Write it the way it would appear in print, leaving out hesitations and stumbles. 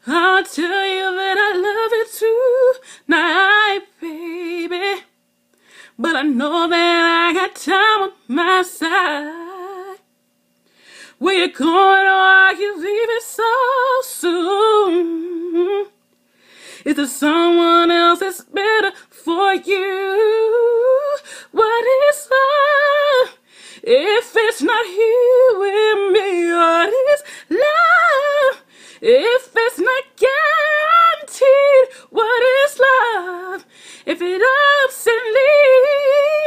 I'll tell you that I love you tonight, baby. But I know that I got time on my side. Where you going, or are you leaving so soon? Is there someone else that's better for you? What is love if it's not here with me? What is love if it's not guaranteed? What is love if it ups and leaves?